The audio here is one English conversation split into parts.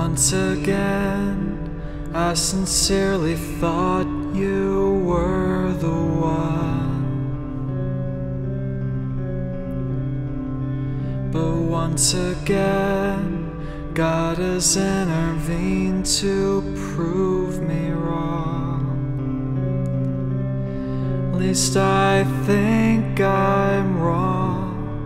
once again, I sincerely thought you were the one. But once again, God has intervened to prove me wrong. At least I think I'm wrong.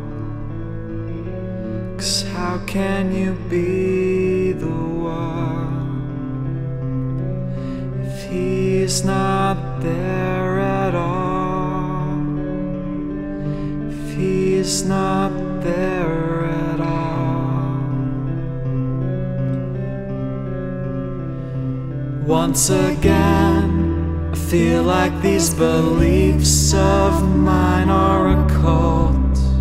'Cause how can you be the one if he's not there at all? If he's not there at all. Once again, I feel like these beliefs of mine are a cult.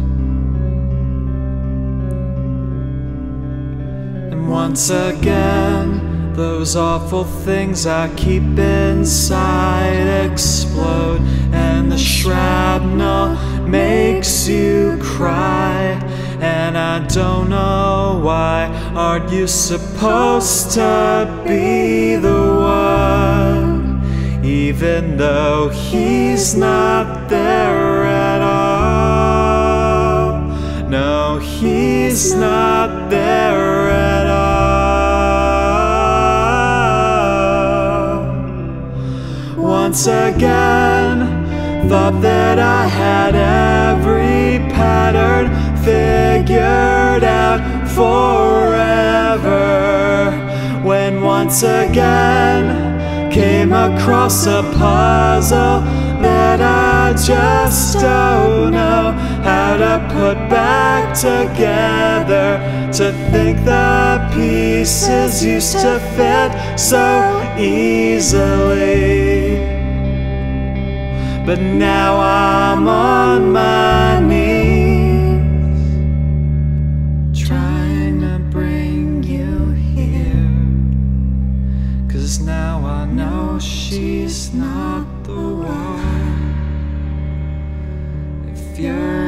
And once again, those awful things I keep inside explode, and the shrapnel makes you cry. And I don't know why. Aren't you supposed to be the one, even though he's not there at all? No, he's not there at all. Once again, thought that I had every pattern figured out forever, when once again came across a puzzle that I just don't know how to put back together. To think the pieces used to fit so easily, but now I'm on my knees, trying to bring you here. 'Cause now I know she's not the one. If you're